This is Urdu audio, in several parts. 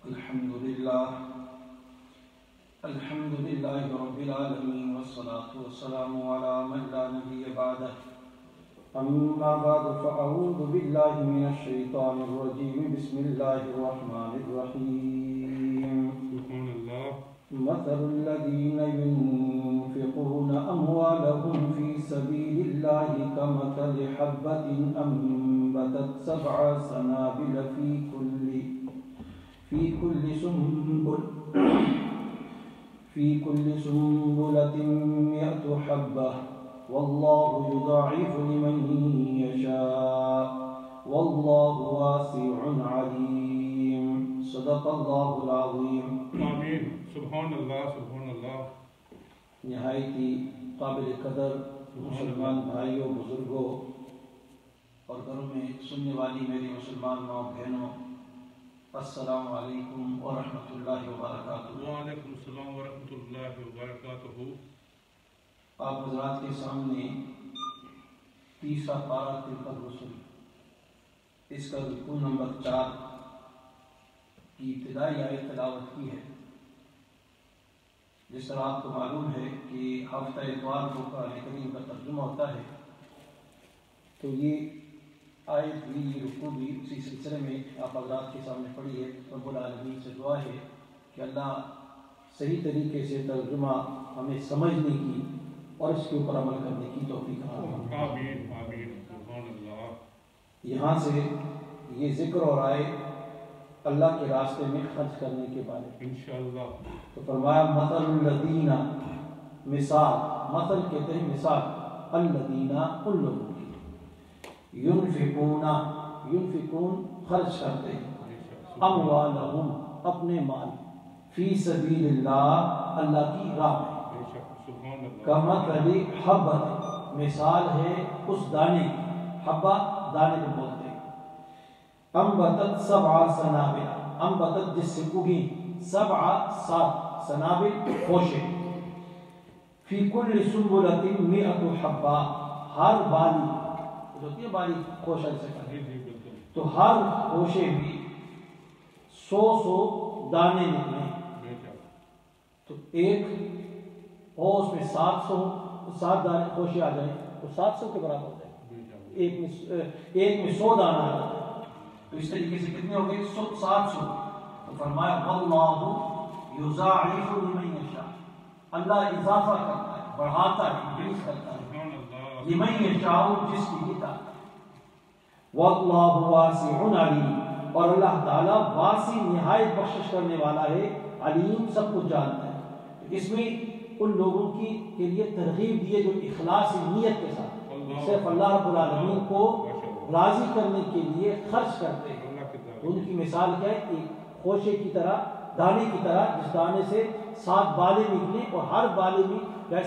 الحمد لله رب العالمين والصلاة والسلام على من لا نبي بعده أما بعد فأعوذ بالله من الشيطان الرجيم بسم الله الرحمن الرحيم سبحان الله مثل الذين ينفقون أموالهم في سبيل الله كمثل حبة أنبتت 7 سنابل في كل سنبلة 100 حبة والله يضاعف لمن يشاء والله واسع عليم صدق الله العظيم آمین سبحان اللہ سبحان اللہ نہایت ہی قابل قدر مسلمان بھائیوں بزرگوں اور گھروں میں سننے والی میری مسلمان ماں بہنوں السلام علیکم ورحمۃ اللہ وبرکاتہ۔ وعلیکم السلام ورحمۃ اللہ وبرکاتہ۔ آپ حضرات کے سامنے تیسرا پارہ تلک الرسل اس کا رکوع نمبر 4 کی ابتدائی آیت تلاوت کی ہے۔ جس طرح آپ کو معلوم ہے کہ ہفتہ اتوار کو قرآن کریم کا ترجمہ ہوتا ہے، تو یہ آیت بھی یہ رکوع بھی اسی سلسلے میں آپ حضرات کے سامنے پڑھی ہے۔ رب العالمین سے دعا ہے کہ اللہ صحیح طریقے سے ترجمہ ہمیں سمجھنے کی اور اس کے اوپر عمل کرنے کی توفیق عطا فرمائے۔ آمین آمین سبحان اللہ۔ یہاں سے یہ ذکر ہو رہا ہے اللہ کے راستے میں خرچ کرنے کے بارے میں۔ انشاءاللہ تو فرمایا مثل الذین، مثال، مثل کہتے ہیں مثال، الذین ان لوگوں کی، ينفقون خرچ کرتے ہیں، اموالہم اپنے مال، فی سبیل اللہ اللہ کی راہ میں، کمثل حبۃ مثال ہے اس دانے کی، حبہ دانے کو بولتے ہیں، انبتت 7 سنابل، انبتت جس سے اگی 7 سنابل خوشے، فی کل سنبلۃ 100 حبہ، ہر بالی جو ہوتی ہے بالی خوشہ جسے کہتے ہیں، تو ہر خوشے بھی 100 دانے نکلے، تو ایک اور اس میں 7 دانے خوشے آ جائیں تو 700 کے برابر ہوتے ہیں، ایک میں 100 دانہ آ جاتا ہے، تو اس طریقے سے کتنے ہو گئے 700۔ تو فرمایا واللہ یضاعف لمن یشاء، اللہ اضافہ کرتا ہے، بڑھاتا ہے، انکریز کرتا ہے، لمن یشاء جس کی طاقت، واللہ واسع علیم، اور اللہ تعالیٰ واسع نہایت بخشش کرنے والا ہے، علیم سب کچھ جانتا ہے۔ اس میں ان لوگوں کے لیے ترغیب دیے جو اخلاص نیت کے ساتھ صرف اللہ رب العالمین کو راضی کرنے کے لیے خرچ کرتے ہیں۔ ان کی مثال کیا ہے؟ ایک خوشے کی طرح، دانے کی طرح، جس دانے سے 7 بالے نکلے اور ہر بالے میں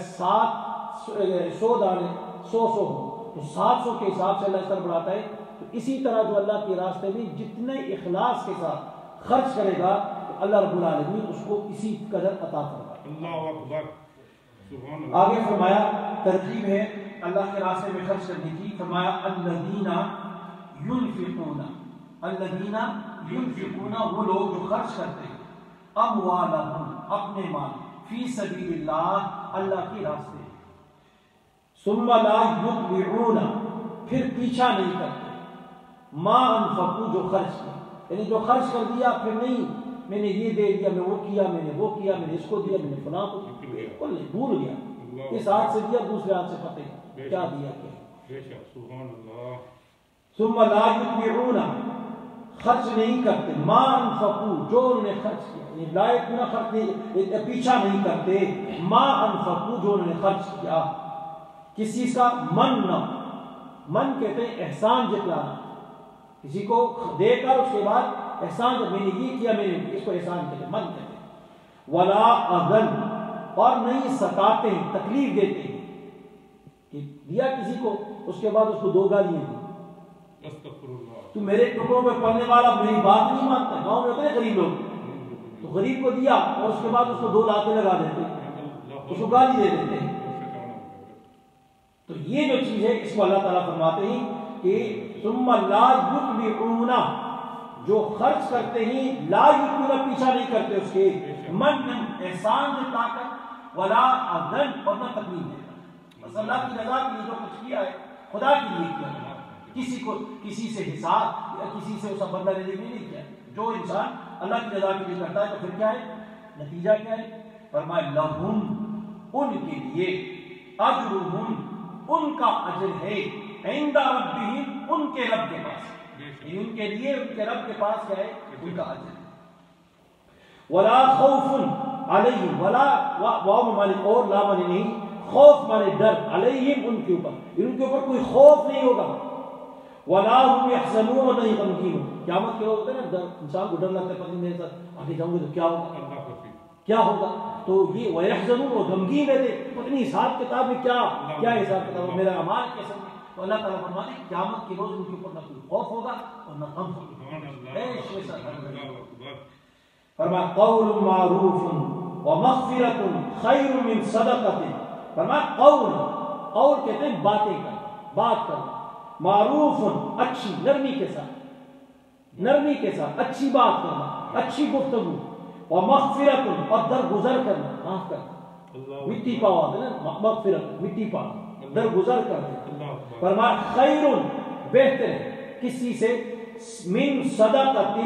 100 دانے 100 ہوں، تو 700 کے حساب سے اللہ اس طرح بڑھاتا ہے۔ تو اسی طرح جو اللہ کے راستے میں جتنے اخلاص کے ساتھ خرچ کرے گا تو اللہ رب العالمین اس کو اسی قدر عطا فرمائے۔ اللہ اکبر سبحان اللہ۔ آگے فرمایا ترغیب ہے اللہ کے راستے میں خرچ کرنے کی، فرمایا الذین ينفقون، الذین ينفقون وہ لوگ جو خرچ کرتے ہیں، اموالہم اپنے مال، فی سبیل اللہ اللہ کے راستے، ثم لا یتبعون پھر پیچھا نہیں کرتے، ما انفقوا جو خرچ کیا، یعنی جو خرچ کر دیا پھر نہیں میں نے یہ دے دیا، میں وہ کیا، میں نے وہ کیا، میں نے اس کو دیا، میں نے فلاں کو، بالکل نہیں، بھول گیا، اس ہاتھ سے دیا دوسرے ہاتھ سے فتح کیا دیا کیا۔ سبحان اللہ۔ ثم لا یتبعون خرچ نہیں کرتے، ما انفقوا جو انہوں نے خرچ کیا، یعنی لائق نہ خرچ نہیں، پیچھا نہیں کرتے، ما انفقوا جو انہوں نے خرچ کیا، کس چیز کا؟ من کہتے ہیں احسان جتلانا، کسی کو دے کر اس کے بعد احسان، جب میں نے یہ کیا، میں نے اس کو احسان کہتے ہیں، من کہتے ہیں، ولا اذن اور نہیں ستاتے ہیں، تکلیف دیتے ہیں، کہ دیا کسی کو اس کے بعد اس کو 2 گالیاں دی، تو میرے ٹکڑوں پہ پڑنے والا میری بات نہیں مانتا، گاؤں میں ہوتے ہیں غریب لوگ، تو غریب کو دیا اور اس کے بعد اس کو 2 لاتے لگا دیتے، اس کو گالی دے دیتے ہیں۔ تو یہ جو چیز ہے اس کو اللہ تعالیٰ فرماتے ہیں کہ ثم لا یتبعون جو خرچ کرتے ہی لا یکون پیچھا نہیں کرتے اس کے من احسان جتا کر ولا عدل اور نہ تکلیف دیتا. بس اللہ کی رضا کے لیے جو کچھ کیا ہے خدا کے لیے کیا، کسی سے حساب یا کسی سے اس کا بدلہ لینے کے لیے نہیں کیا. جو انسان اللہ کی رضا کے لیے کرتا ہے تو پھر کیا ہے نتیجہ کیا ہے؟ فرمایا لہم ان کے لیے اجرہم ان کا اجر ہے عند ربہم ان کے رب کے پاس، یعنی ان کے لیے ان کے رب کے پاس کیا ہے ان کا اجر. ولا خوف علیہم ولا واو معنی اور لا معنی نہیں، خوف معنی ڈر، علیہم ان کے اوپر کوئی خوف نہیں ہوگا. ولا هم يحزنون اور نہیں غمگین ہو. قیامت کے روز ہوتے ہیں نا انسان کو ڈر لگتا ہے پتہ نہیں میرے ساتھ آگے جاؤں گے تو کیا ہوگا کیا ہوگا. تو یہ ويحزنون اور غمگین رہتے پتہ نہیں حساب کتاب میں کیا حساب کتاب میرا اعمال کیسے ہوگا. تو اللہ تعالیٰ فرماتے ہیں قیامت کے روز ان کے اوپر نہ کوئی خوف ہوگا اور نہ غم ہوگا. فرمایا قول معروف ومغفرۃ خیر من صدقۃ. فرمایا قول کہتے ہیں باتیں کرنا، بات کرنا، معروف اچھی نرمی کے ساتھ اچھی بات کرنا، اچھی گفتگو، ومغفرۃ اور درگزر کرنا، معاف کرنا، مٹی پاؤ آتے ہیں نا مغفرت مٹی پاؤ درگزر کرنا. فرمایا خیر بہتر ہے کسی سے من صدقۃ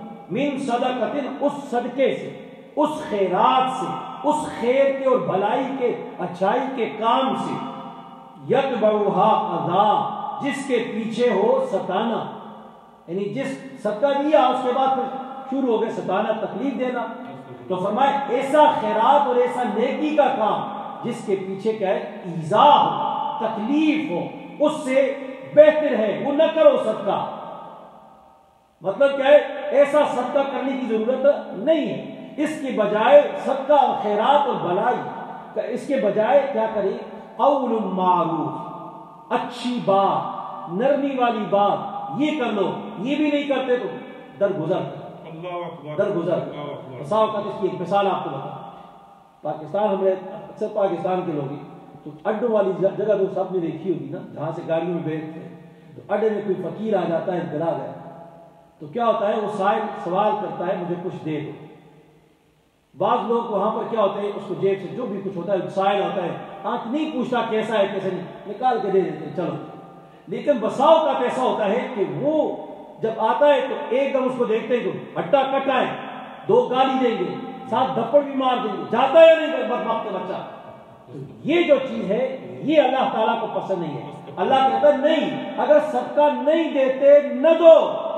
اس صدقے سے، اس خیرات سے، اس خیر کے اور بھلائی کے اچھائی کے کام سے، یتبعھا اذی جس کے پیچھے ہو ستانا، یعنی جس صدقہ دیا اس کے بعد پھر شروع ہو گئے ستانا، تکلیف دینا. تو فرمایا ایسا خیرات اور ایسا نیکی کا کام جس کے پیچھے کیا ہے ایذا ہو، تکلیف ہو، اس سے بہتر ہے وہ نہ کرو صدقہ. مطلب کیا ہے ایسا صدقہ کرنے کی ضرورت نہیں ہے، اس کے بجائے صدقہ اور خیرات اور بھلائی اس کے بجائے کیا کرے قول معروف اچھی بات نرمی والی بات یہ کر لو. یہ بھی نہیں کرتے تو درگزر. بسا اوقات اس کی ایک مثال آپ کو بتاؤں. پاکستان ہمیں اکثر پاکستان کے لوگ تو اڈوں والی جگہ تو سب نے دیکھی ہوگی نا جہاں سے گاڑیوں میں بیٹھتے ہیں تو اڈے میں کوئی فقیر آ جاتا ہے گلا گیا تو کیا ہوتا ہے وہ سائل سوال کرتا ہے مجھے کچھ دے دو. بعض لوگ وہاں پر کیا ہوتے ہیں اس کو جیب سے جو بھی کچھ ہوتا ہے سائل ہوتا ہے آنکھ نہیں پوچھتا کیسا ہے کیسا نہیں نکال کے دے دیتے ہیں چلو. لیکن بساؤ کا ایسا ہوتا ہے کہ وہ جب آتا ہے تو ایک دم اس کو دیکھتے ہیں تو ہٹا کٹا ہے دو گالی دیں گے ساتھ دھپڑ بھی مار دیں گے جاتا ہے نہیں بدبخت بچہ. یہ جو چیز ہے یہ اللہ تعالیٰ کو پسند نہیں ہے. اللہ کہتا ہے نہیں اگر صدقہ نہیں دیتے نہ دو.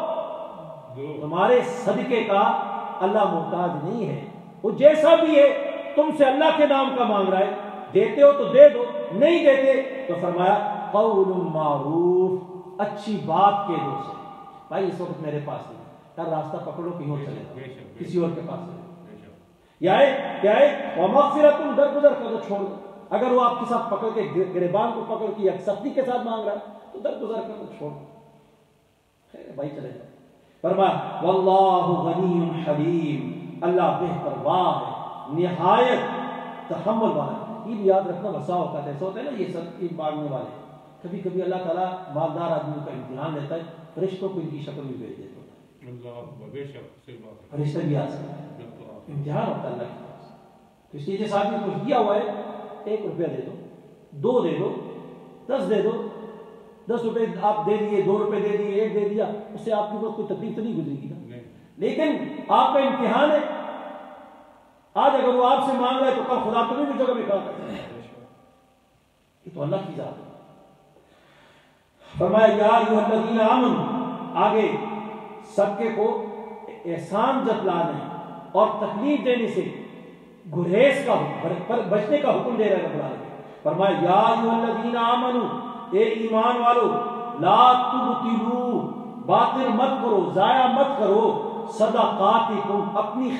تمہارے صدقے کا اللہ محتاج نہیں ہے. وہ جیسا بھی ہے تم سے اللہ کے نام کا مانگ رہا ہے دیتے ہو تو دے دو نہیں دیتے تو فرمایا قول معروف اچھی بات کے دو سے. بھائی اس وقت میرے پاس نہیں ہر راستہ پکڑو کہیں اور چلے جاؤ کسی اور کے پاس یا کیا ہے ومغفرۃ درگزر کر دو چھوڑ دو. اگر وہ آپ کے ساتھ پکڑ کے گریبان کو پکڑ کے یا سختی کے ساتھ مانگ رہا ہے تو درگزر کر دو چھوڑ دو خیر بھائی چلے جاؤ. فرمایا واللہ غنی حلیم اللہ بے پرواہ ہے نہایت تحمل والا ہے. یہ یاد رکھنا بسا اوقات ایسا ہوتا ہے نا یہ سب مانگنے والے کبھی کبھی اللہ تعالیٰ مالدار آدمی کا امتحان لیتا ہے فرشتوں کو ان کی شکل بھی بھیج دیتا ہے. فرشتے بھی آ سکتے ہیں امتحان ہوتا ہے اللہ کے پاس. تو اس لیے جیسے آدمی کچھ دیا ہوا ہے 1 روپیہ دے دو 2 دے دو 10 دے دو 10 روپے آپ دے دیے 2 روپے دے دیے 1 دے دیا اس سے آپ کے اوپر کوئی تکلیف تو نہیں گزرے گی نا. لیکن آپ کا امتحان ہے آج اگر وہ آپ سے مانگ رہا ہے تو کل خدا تمہیں بھی جگہ میں کھڑا کرتا ہے. یہ تو اللہ کی ذات ہے. فرمایا یا ایھا الذین آمنوا آگے صدقے کو احسان جتلانے اور تکلیف دینے سے گریز کا بچنے کا حکم دے رہا ہے رب العالمین. فرمایا یا ایھا الذین آمنوا اے ایمان والو لا تبطلوا باطل مت کرو ضائع مت کرو صدقاتکم اپنی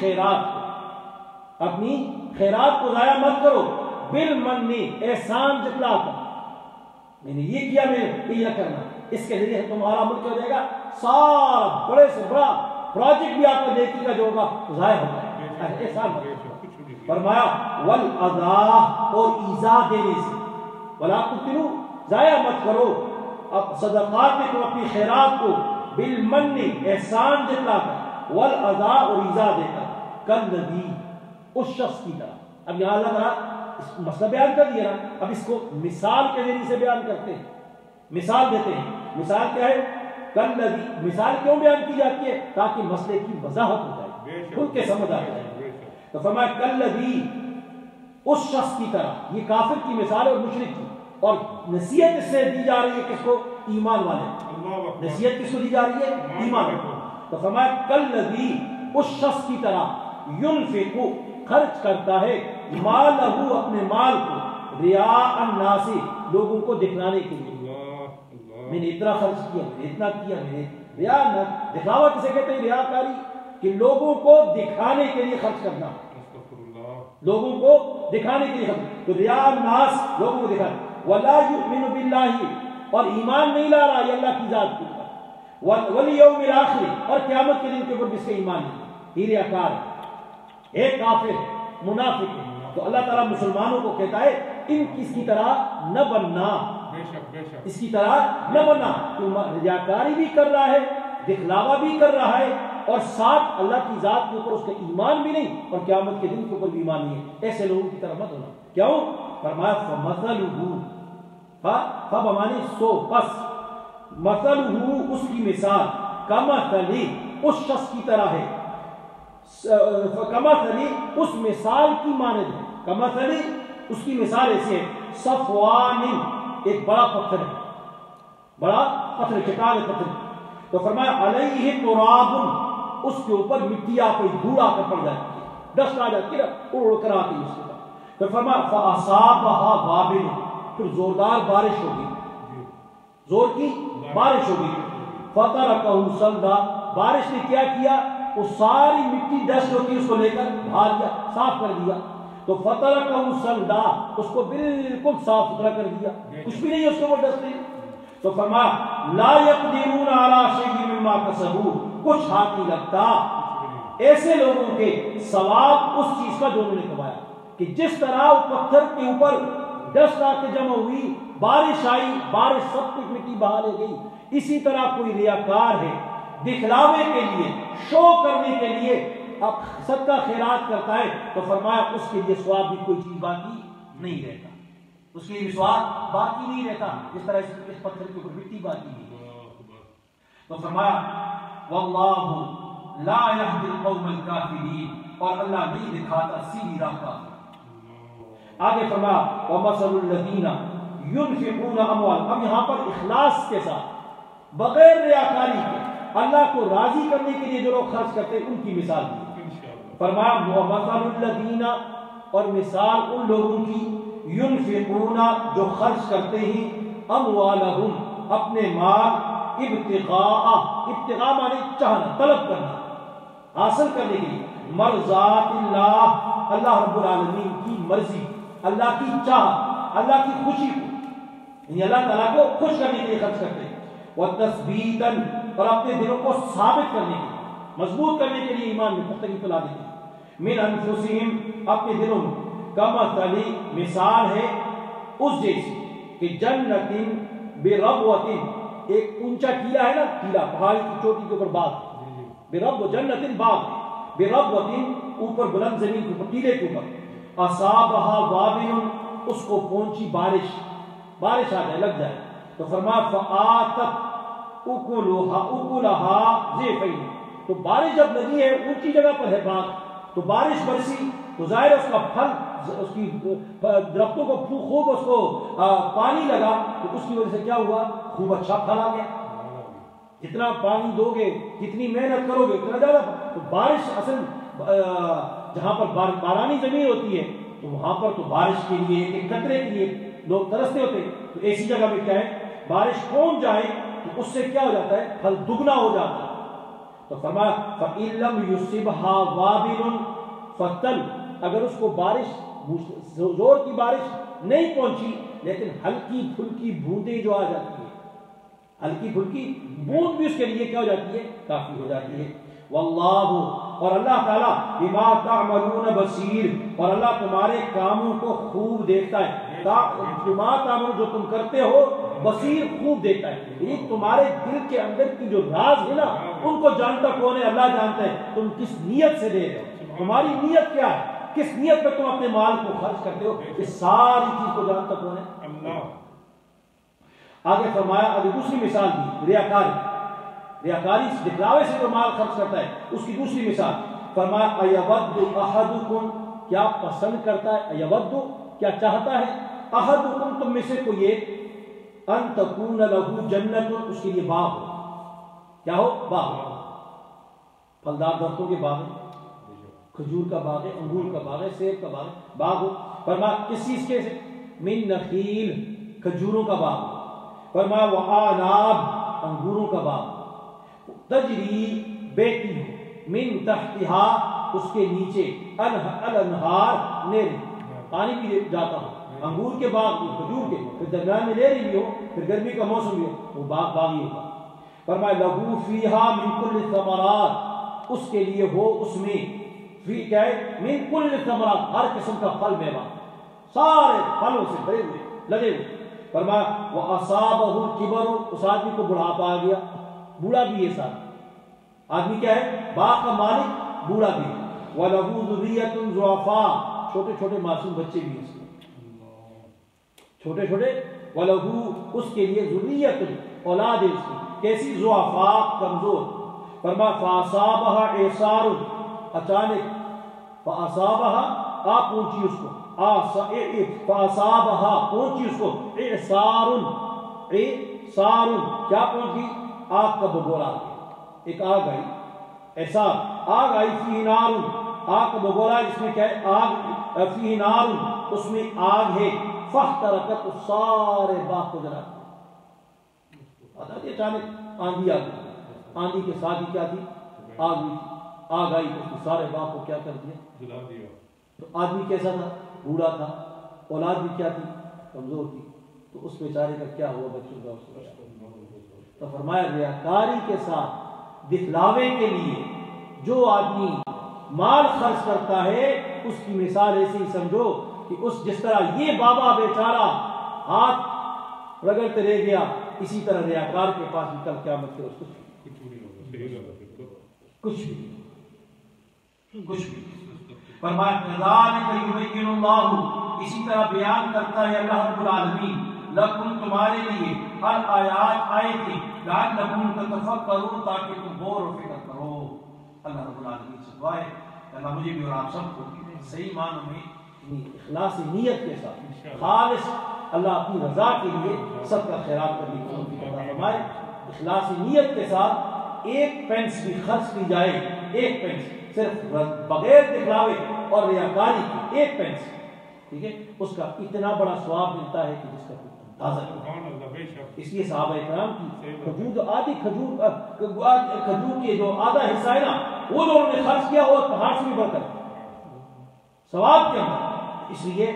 خیرات کو ضائع مت کرو بالمن احسان جتلا کر. میں نے یہ کیا میں یہ نہ کرنا اس کے ذریعے تمہارا ملک ہو جائے گا سارا بڑے سے بڑا پروجیکٹ بھی آپ کا نیکی کا جو ہوگا ضائع ہو جائے گا. احسان فرمایا والاذا اور ایذا دینے سے ولا تبطلوا ضائع مت کرو اب صدقات میں تم اپنی خیرات کو بالمن احسان جتلا کر والعطا اور ایزا دے کر کالذی اس شخص کی طرح. اب یہاں اللہ تعالیٰ مسئلہ بیان کر دیا نا, اب اس کو مثال کے ذریعے سے بیان کرتے ہیں, مثال دیتے ہیں. مثال کیا ہے؟ کالذی. مثال کیوں بیان کی جاتی ہے؟ تاکہ مسئلے کی وضاحت ہو جائے, کھل کے سمجھ آ جائے. تو فرمایا کالذی اس شخص کی طرح. یہ کافر کی مثال ہے اور مشرک کی, اور نصیحت اس سے دی جا رہی ہے کس کو؟ ایمان والے. نصیحت کس کو دی جا رہی ہے؟ ایمان والے. تو فرمایا کالذی اس شخص کی طرح ينفق خرچ کرتا ہے مالہ اپنے مال کو ریاء الناس لوگوں کو دکھلانے کے لیے. میں نے اتنا خرچ کیا, میں نے اتنا کیا, میں نے ریاء. دکھلاوا کسے کہتے ہیں؟ ریاء کاری, کہ لوگوں کو دکھانے کے لیے خرچ کرنا, لوگوں کو دکھانے کے لیے خرچ. تو ریاء الناس لوگوں کو دکھانا. ولا یؤمن باللہ اور ایمان نہیں لا رہا یہ اللہ کی ذات کے اوپر, والیوم الاخر اور قیامت کے دن کے اوپر جس کا ایمان نہیں, یہ ریاکار ہے, ایک کافر ہے, منافق ہے. تو اللہ تعالیٰ مسلمانوں کو کہتا ہے ان اس کی طرح نہ بننا, اس کی طرح نہ بننا. تو ریاکاری بھی کر رہا ہے, دکھلاوا بھی کر رہا ہے, اور ساتھ اللہ کی ذات کے اوپر اس کا ایمان بھی نہیں, اور قیامت کے دن کے اوپر بھی ایمان نہیں ہے. ایسے لوگوں کی طرح مت ہونا. کیوں؟ فرمایا فمثلہ, فبمانی سو, پس مثلہ اس کی مثال کمثل اس شخص کی طرح ہے, کمثل اس مثال کی مانند ہے. کمثل اس کی مثال ایسی ہے صفوان ایک بڑا پتھر ہے, بڑا پتھر, چٹان پتھر. تو فرمایا علیہ تراب اس کے اوپر مٹی آ گئی, دھول آ کر پڑ جاتی ہے, ڈسٹ آ جاتی ہے, اڑ کر آتی ہے اس کے اوپر. پھر فرمایا فاصابها وابل, پھر زوردار بارش ہوگی, زور کی بارش ہوگی. فترکہ صلدا, بارش نے کیا کیا؟ وہ ساری مٹی ڈسٹ ہوتی اس کو لے کر بھاگ گیا, صاف کر دیا. تو فترکہ صلدا, اس کو بالکل صاف ستھرا کر دیا, کچھ بھی نہیں اس کے اوپر ڈسٹ نہیں. تو فرمایا لا یقدرون علی شیء مما کسبوا, کچھ ہاتھ نہیں لگتا ایسے لوگوں کے ثواب اس چیز کا جو انہوں نے کمایا. کہ جس طرح وہ پتھر کے اوپر ڈسٹ آ کے جمع ہوئی, بارش آئی, بارش سب کچھ مٹی بہا لے گئی, اسی طرح کوئی ریاکار ہے, دکھلاوے کے لیے, شو کرنے کے لیے اب صدقہ خیرات کرتا ہے, تو فرمایا اس کے لیے ثواب بھی کوئی چیز باقی نہیں رہتا, اس کے لیے ثواب باقی نہیں رہتا, جس طرح اس پتھر کے اوپر مٹی باقی نہیں. تو فرمایا واللہ لا یہدی القوم الکافرین, اور اللہ نہیں دکھاتا سیدھی راہ کا. آگے فرمایا وَمَثَلُ الَّذِينَ يُنْفِقُونَ أَمْوَالَهُمْ. اب یہاں پر اخلاص کے ساتھ بغیر ریاکاری کے اللہ کو راضی کرنے کے لیے جو لوگ خرچ کرتے ہیں ان کی مثال دی. فرمایا وَمَثَلُ الَّذِينَ, اور مثال ان لوگوں کی يُنْفِقُونَ جو خرچ کرتے ہیں أَمْوَالَهُمْ اپنے مال, ابتغاء مانے چاہنا, طلب کرنا, حاصل کرنے کے لیے, مرضات اللہ اللہ رب العالمین کی مرضی, اللہ کی چاہ, اللہ کی خوشی کو, یعنی اللہ تعالیٰ کو خوش کرنے کے لیے خرچ کرتے ہیں. وَتَثْبِيتًا, اور اپنے دلوں کو ثابت کرنے کے لیے, مضبوط کرنے کے لیے, ایمان میں پختگی پلا دیتے ہیں. مِنْ أَنفُسِهِمْ اپنے دلوں میں, کَمَثَلِ مثال ہے اس جیسی کہ جنتٍ بِرَبْوَةٍ, ایک اونچا ٹیلا ہے نا, ٹیلا پہاڑی کی چوٹی کے اوپر باغ, برب جنتٍ باغ, بربوۃ اوپر بلند زمین کے اوپر, ٹیلے کے اوپر, اصابها وابل اس کو پہنچی بارش, بارش آ جائے, لگ جائے. تو فرمایا فآتت اکلها ضعفین, تو بارش جب لگی ہے, اونچی جگہ پر ہے باغ, تو بارش برسی تو ظاہر اس کا پھل, اس کی درختوں کو خوب اس کو پانی لگا, تو اس کی وجہ سے کیا ہوا؟ خوب اچھا پھل آ گیا. جتنا پانی دو گے, جتنی محنت کرو گے, اتنا زیادہ. تو بارش اصل جہاں پر بارانی زمین ہوتی ہے تو وہاں پر تو بارش کے لیے, ایک قطرے کے لیے لوگ ترستے ہوتے ہیں. تو ایسی جگہ میں کیا ہے, بارش پہنچ جائے تو اس سے کیا ہو جاتا ہے, پھل دگنا ہو جاتا ہے. تو فرمایا فَإِن لَّمْ يُصِبْهَا وَابِلٌ فَتَّلْ, اگر اس کو بارش, زور کی بارش نہیں پہنچی, لیکن ہلکی پھلکی بوندیں جو آ جاتی ہیں, ہلکی پھلکی بوند بھی اس کے لیے کیا ہو جاتی ہے, کافی ہو جاتی ہے. واللہ, اور اللہ تعالیٰ بما تعملون بصیر, اور اللہ تمہارے کاموں کو خوب دیکھتا ہے. بما تعملون, جو تم کرتے ہو بصیر خوب دیکھتا ہے. یہ تمہارے دل کے اندر کی جو راز ہے نا ان کو جانتا کون ہے؟ اللہ جانتا ہے. تم کس نیت سے دے رہے ہو، تمہاری نیت کیا ہے، کس نیت پہ تم اپنے مال کو خرچ کرتے ہو، یہ ساری چیز کو جانتا کون ہے؟ اللہ. آگے فرمایا، آگے دوسری مثال دی ریاکاری. ریاکاری دکھلاوے سے جو مال خرچ کرتا ہے اس کی دوسری مثال فرمایا ایود احدکم، کیا پسند کرتا ہے، ایود کیا چاہتا ہے، احدکم تم میں سے کوئی ایک، ان تکون لہ جنت، اس کے لیے باغ ہو. کیا ہو؟ باغ. پھلدار درختوں کے باغ ہیں، کھجور کا باغ ہے، انگور کا باغ ہے، سیب کا باغ ہے، باغ ہو. فرمایا کس چیز کے سے؟ من نخیل، کھجوروں کا باغ. فرمایا وعناب، انگوروں کا باغ. تجری، بیتی ہو، من تحتہا، اس کے نیچے، الانہار، نہر، پانی بھی جاتا ہو. انگور کے باغ، کھجور کے، پھر درمیان میں نہر بھی ہو، پھر گرمی کا موسم بھی ہو، وہ باغ باغی ہوگا. فرمایا لہو فیہا من کل الثمرات، اس کے لیے ہو اس میں، فی کیا ہے؟ من کل الثمرات، ہر قسم کا پھل میوہ، سارے پھلوں سے بھرے ہوئے لگے ہوئے. فرمایا وَأَصَابَهُ الْكِبَرُ، اس آدمی کو بڑھاپا آ گیا، بوڑھا بھی ہے ساتھ. آدمی کیا ہے؟ باغ کا مالک، بوڑھا بھی ہے. وَلَهُ ذُرِّيَّةٌ ضُعَفَاء، چھوٹے چھوٹے معصوم بچے بھی ہیں اس میں، چھوٹے چھوٹے. وَلَهُ، اس کے لیے، ذُرِّيَّةٌ، اولاد ہے اس کی، کیسی؟ ضعفاء، کمزور. فرمایا فَأَصَابَهَا إِعْصَارٌ، اچانک، فَأَصَابَهَا، آپ پہنچی اس کو، فَأَصَابَهَا، پہنچی اس کو، إِعْصَارٌ، إِعْصَارٌ، کیا پہنچی؟ آگ کا بگولا. ایک آگ آئی، ایسا آگ آئی، فیہ نار، آگ کا بگولا جس میں کیا ہے؟ آگ، فیہ نار، اس میں آگ ہے، فاحترقت، اس سارے باغ کو جلا دیا. اچانک آندھی آ گئی، آندھی کے ساتھ ہی کیا تھی؟ آگ بھی تھی. آگ آئی تو اس نے سارے باغ کو کیا کر دیا؟ جلا دیا. تو آدمی کیسا تھا؟ بوڑھا تھا. اولاد بھی کیا تھی؟ کمزور تھی. تو اس بیچارے کا کیا ہوا؟ بچوں کا اس کو. تو فرمایا ریاکاری کے ساتھ، دکھلاوے کے لیے جو آدمی مال خرچ کرتا ہے اس کی مثال ایسی ہی سمجھو کہ اس جس طرح یہ بابا بیچارہ ہاتھ رگڑتے رہ گیا، اسی طرح ریاکار کے پاس بھی کل قیامت کے اس کچھ بھی. فرمایا کذالک یبین اللہ، اسی طرح بیان کرتا ہے اللہ رب العالمین، لکم، تمہارے لیے، الآیات، آیتیں، لعلکم تتفکرون، تاکہ تم غور و فکر کرو. اللہ رب العالمین سے دعا ہے کہ اللہ مجھے بھی اور آپ سب کو صحیح معنوں میں اخلاص نیت کے ساتھ خالص اللہ اپنی رضا کے لیے سب کا خیرات کرنے کی توفیق عطا فرمائے. اخلاص نیت کے ساتھ ایک پینس بھی خرچ کی جائے، ایک پینس صرف بغیر دکھلاوے اور ریاکاری کی، ایک پینس، ٹھیک ہے، اس کا اتنا بڑا ثواب ملتا ہے کہ جس کا اس لیے صحابہ اکرام کی کھجور، جو آدھی کھجور کے جو آدھا حصہ ہے نا، وہ جو انہوں نے خرچ کیا وہ پہاڑ سے بھی بڑھ کر ثواب کے اندر. اس لیے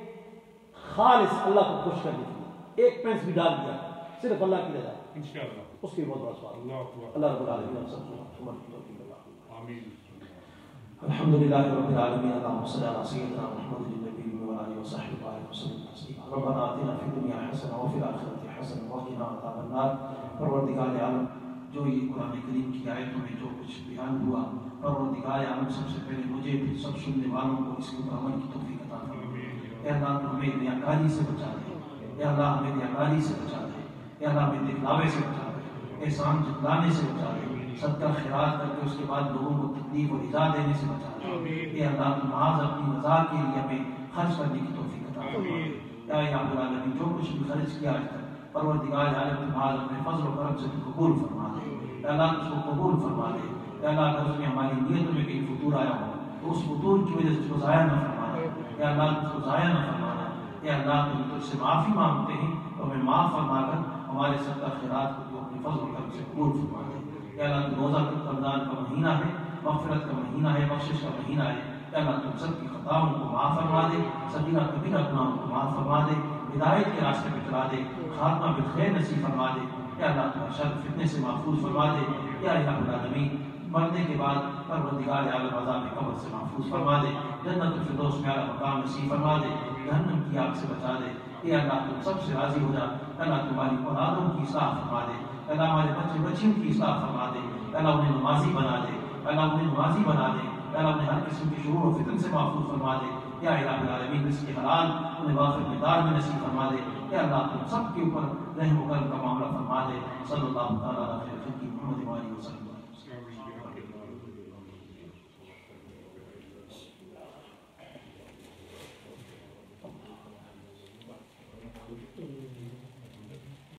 خالص اللہ کو خوش کرنے کے لیے ایک پینس بھی ڈال دیا، صرف اللہ کی رضا، انشاءاللہ اس کے بہت بڑا ثواب. اللہ رب العالمین سب کو آمین. الحمدللہ رب العالمین. اللہم صلی علی سیدنا محمد النبی و آلہ وصحبہ وسلم تسلیما. ربنا آتنا فی الدنیا حسنہ وفی الآخرۃ حسنہ وقنا عذاب النار. پروردگار عالم، جو یہ قرآن کریم کی آیتوں میں جو کچھ بیان ہوا، پروردگار عالم سب سے پہلے مجھے پھر سب سننے والوں کو اس کے اوپر عمل کی توفیق عطا فرما. اے اللہ تو ہمیں ریاکاری سے بچا دے، اے اللہ ہمیں ریاکاری سے بچا دے، اے اللہ ہمیں دکھلاوے سے بچا دے، احسان جتلانے سے بچا دے، صدقہ خیرات کر کے اس کے بعد لوگوں کو تکلیف اور ایذا دینے سے بچا دے. اے اللہ تو محض اپنی رضا کے لیے ہمیں خرچ کرنے کی توفیق عطا فرما. یا رب العالمین، جو کچھ بھی خرچ کیا آج تک، پروردگار عالم تو محض اپنے فضل و کرم سے قبول فرما دے. اے اللہ اس کو قبول فرما دے. اے اللہ اگر اس میں ہماری نیتوں میں کہیں فطور آیا ہو تو اس فطور کی وجہ سے اس کو ضائع نہ فرمانا. اے اللہ اس کو ضائع نہ فرمانا. اے اللہ تم تجھ سے معافی مانگتے ہیں تو ہمیں معاف فرما کر ہمارے صدقہ خیرات کو تو اپنے فضل و کرم سے قبول فرما دے. اے اللہ تو روزہ رمضان کا مہینہ ہے، مغفرت کا مہینہ ہے، بخشش کا مہینہ ہے. اے اللہ تم سب کی خطاؤں کو معاف فرما دے، صغیرہ کبیرہ گناہوں کو معاف فرما دے، ہدایت کے راستے پہ چلا دے، خاتمہ بالخیر نصیب فرما دے. اے اللہ تم شر فتنے سے محفوظ فرما دے. یا الہ العالمین، مرنے کے بعد پروردگار عالم عذاب قبر سے محفوظ فرما دے، جنت الفردوس میں اعلیٰ مقام نصیب فرما دے، جہنم کی آگ سے بچا دے. اے اللہ تم سب سے راضی ہو جا. اللہ تمہاری اولادوں کی اصلاح فرما دے، اللہ ہمارے بچے بچیوں کی اصلاح فرما دے، اللہ انہیں نمازی بنا دے، اللہ انہیں نمازی بنا دے، اللہ انہیں ہر قسم کے شرور و فتن سے محفوظ فرما دے، یا الہ العالمین رزق حلال انہیں وافر مقدار میں نصیب فرما دے، یا اللہ تم سب کے اوپر رحم و کرم کا معاملہ فرما دے، صلی اللہ تعالیٰ علیہ وسلم محمد وآلہ وسلم.